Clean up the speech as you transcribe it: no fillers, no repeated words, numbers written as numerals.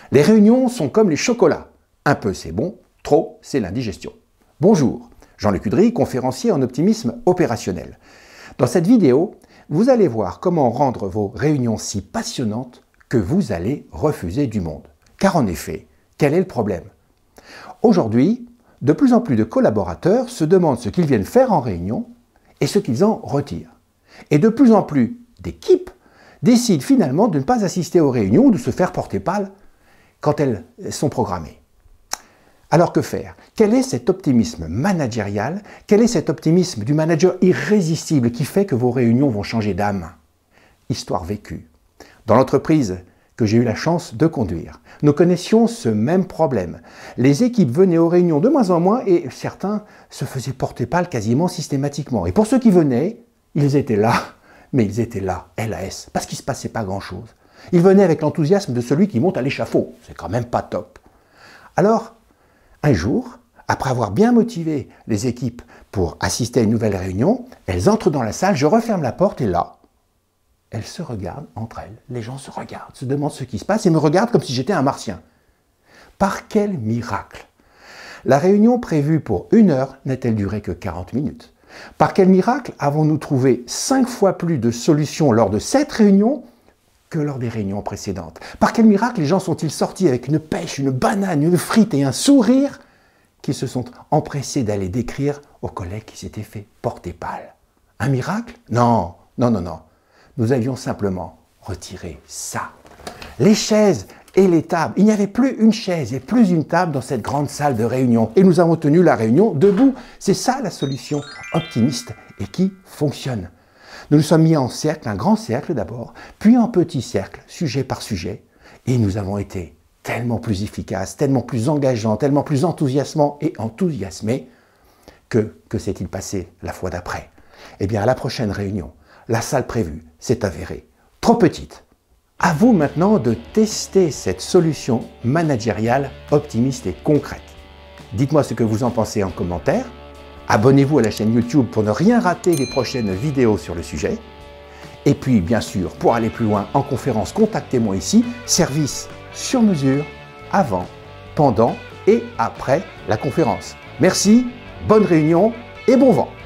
Les réunions sont comme les chocolats. Un peu c'est bon, trop c'est l'indigestion. Bonjour, Jean-Luc Udry, conférencier en optimisme opérationnel. Dans cette vidéo, vous allez voir comment rendre vos réunions si passionnantes que vous allez refuser du monde. Car en effet, quel est le problème? Aujourd'hui, de plus en plus de collaborateurs se demandent ce qu'ils viennent faire en réunion et ce qu'ils en retirent. Et de plus en plus d'équipes décident finalement de ne pas assister aux réunions ou de se faire porter pâle quand elles sont programmées. Alors que faire? Quel est cet optimisme managérial? Quel est cet optimisme du manager irrésistible qui fait que vos réunions vont changer d'âme? Histoire vécue. Dans l'entreprise que j'ai eu la chance de conduire, nous connaissions ce même problème. Les équipes venaient aux réunions de moins en moins et certains se faisaient porter pâle quasiment systématiquement. Et pour ceux qui venaient, ils étaient là, mais ils étaient là, LAS, parce qu'il ne se passait pas grand-chose. Ils venaient avec l'enthousiasme de celui qui monte à l'échafaud. C'est quand même pas top. Alors, un jour, après avoir bien motivé les équipes pour assister à une nouvelle réunion, elles entrent dans la salle, je referme la porte et là, elles se regardent entre elles. Les gens se regardent, se demandent ce qui se passe et me regardent comme si j'étais un martien. Par quel miracle? La réunion prévue pour 1 heure n'a-t-elle duré que 40 minutes? Par quel miracle avons-nous trouvé 5 fois plus de solutions lors de cette réunion que lors des réunions précédentes? Par quel miracle les gens sont-ils sortis avec une pêche, une banane, une frite et un sourire qu'ils se sont empressés d'aller décrire aux collègues qui s'étaient fait porter pâle? Un miracle? Non, non, non, non. Nous avions simplement retiré ça. Les chaises et les tables. Il n'y avait plus une chaise et plus une table dans cette grande salle de réunion. Et nous avons tenu la réunion debout. C'est ça la solution optimiste et qui fonctionne. Nous nous sommes mis en cercle, un grand cercle d'abord, puis en petit cercle, sujet par sujet. Et nous avons été tellement plus efficaces, tellement plus engageants, tellement plus enthousiasmants et enthousiasmés que s'est-il passé la fois d'après? Eh bien, à la prochaine réunion, la salle prévue s'est avérée trop petite. À vous maintenant de tester cette solution managériale optimiste et concrète. Dites-moi ce que vous en pensez en commentaire. Abonnez-vous à la chaîne YouTube pour ne rien rater des prochaines vidéos sur le sujet. Et puis, bien sûr, pour aller plus loin en conférence, contactez-moi ici. Service sur mesure avant, pendant et après la conférence. Merci, bonne réunion et bon vent.